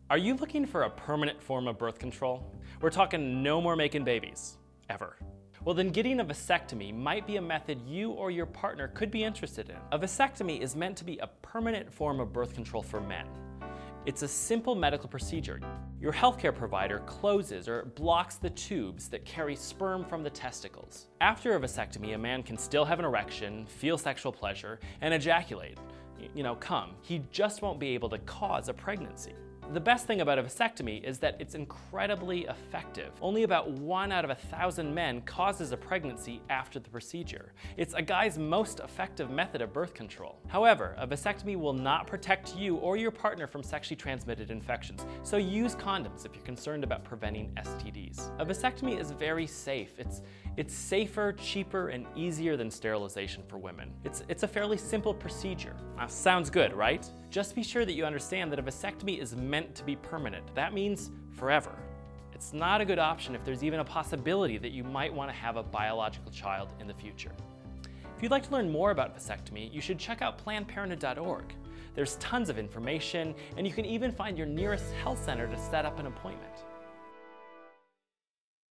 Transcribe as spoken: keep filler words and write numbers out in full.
Are you looking for a permanent form of birth control? We're talking no more making babies, ever. Well, then getting a vasectomy might be a method you or your partner could be interested in. A vasectomy is meant to be a permanent form of birth control for men. It's a simple medical procedure. Your healthcare provider closes or blocks the tubes that carry sperm from the testicles. After a vasectomy, a man can still have an erection, feel sexual pleasure, and ejaculate. You know, come. He just won't be able to cause a pregnancy. The best thing about a vasectomy is that it's incredibly effective. Only about one out of a thousand men causes a pregnancy after the procedure. It's a guy's most effective method of birth control. However, a vasectomy will not protect you or your partner from sexually transmitted infections, so use condoms if you're concerned about preventing S T Ds. A vasectomy is very safe. It's, it's safer, cheaper, and easier than sterilization for women. It's, it's a fairly simple procedure. Now, sounds good, right? Just be sure that you understand that a vasectomy is meant to be permanent. That means forever. It's not a good option if there's even a possibility that you might want to have a biological child in the future. If you'd like to learn more about vasectomy, you should check out planned parenthood dot org. There's tons of information, and you can even find your nearest health center to set up an appointment.